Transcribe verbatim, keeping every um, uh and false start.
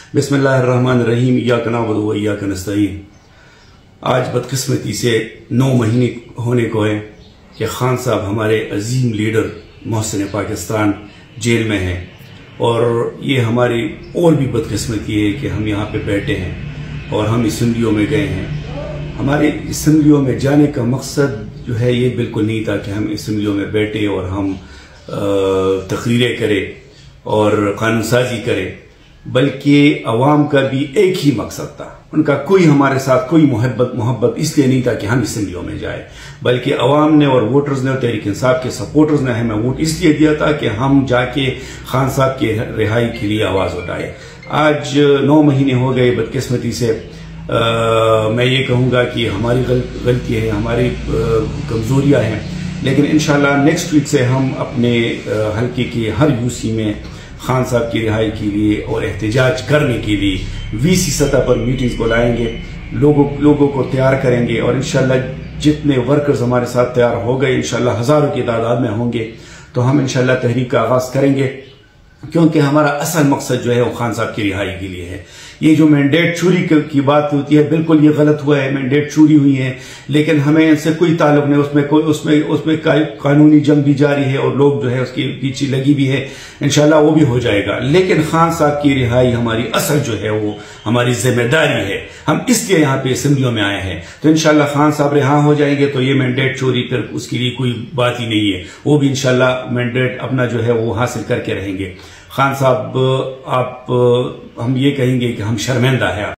बिस्मिल्लाहिर्रहमानिर्रहीम, इय्याका नअबुदु व इय्याका नस्तईन। आज बदकिस्मती से नौ महीने होने को है कि खान साहब हमारे अजीम लीडर मोहसिन पाकिस्तान जेल में हैं, और ये हमारी और भी बदकिस्मती है कि हम यहाँ पे बैठे हैं और हम असम्बलियों में गए हैं। हमारे असम्बलियों में जाने का मकसद जो है ये बिल्कुल नहीं था कि हम असम्बलियों में बैठे और हम तकरीरें करें और कानून साजी करें, बल्कि अवाम का भी एक ही मकसद था। उनका कोई हमारे साथ कोई मोहब्बत मोहब्बत इसलिए नहीं था कि हम असम्बलियों में जाए, बल्कि अवाम ने और वोटर्स ने और तहरीक इंसाफ के सपोर्टर्स ने हमें वोट इसलिए दिया था कि हम जाके खान साहब की रिहाई के लिए आवाज उठाए। आज नौ महीने हो गए बदकिस्मती से। आ, मैं ये कहूँगा कि हमारी गल, गलती है, हमारी कमजोरियां हैं, लेकिन इंशाल्लाह नेक्स्ट वीक से हम अपने हल्के के हर यूसी में खान साहब की रिहाई के लिए और एहतजाज करने के लिए वीसी सतह पर मीटिंग्स बुलाएंगे, लोगों लोगों को तैयार करेंगे, और इंशाल्लाह जितने वर्कर्स हमारे साथ तैयार हो गए, इंशाल्लाह हजारों की तादाद में होंगे, तो हम इंशाल्लाह तहरीक का आगाज करेंगे, क्योंकि हमारा असल मकसद जो है वो खान साहब की रिहाई के लिए है। ये जो मैंडेट चोरी की बात होती है, बिल्कुल ये गलत हुआ है, मैंडेट चोरी हुई है, लेकिन हमें इनसे कोई ताल्लुक नहीं। उसमें कोई उसमें उसमें कानूनी जंग भी जारी है और लोग जो है उसके पीछे लगी भी है, इंशाल्लाह वो भी हो जाएगा। लेकिन खान साहब की रिहाई हमारी असल जो है वो हमारी जिम्मेदारी है। हम इसलिए यहाँ पे असम्बलियों में आए हैं, तो इंशाल्लाह खान साहब रिहा हो जाएंगे तो ये मैंडेट चोरी फिर उसके लिए कोई बात ही नहीं है। वो भी इंशाल्लाह मैंडेट अपना जो है वो हासिल करके रहेंगे। खान साहब, आप हम ये कहेंगे कि हम शर्मिंदा है।